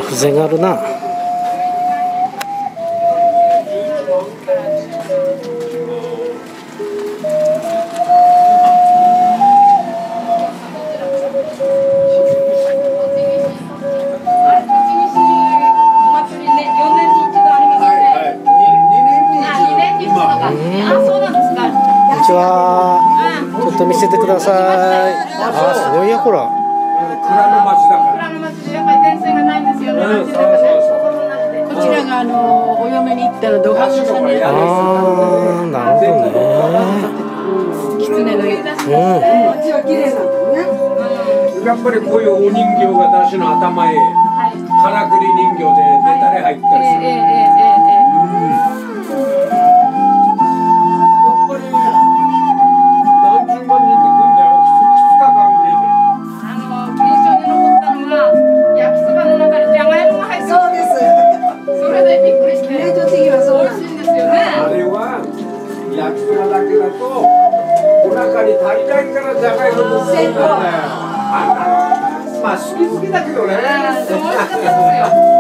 風情があるな。ちょっと見せてください。あ、すごいや、ほら。 蔵の町だから。蔵の町でやっぱり電線がないんですよね。こちらがお嫁に行ったら土橋さんになるんです。 ああ、なるほどね。 狐の湯だし。町は綺麗なんだね。やっぱりこういうお人形が出汁の頭へ、からくり人形で出たり入ったりする。焼きそばだけだとお腹に足りないからじゃがいもも好きなんだよ。まあ好き好きだけどね。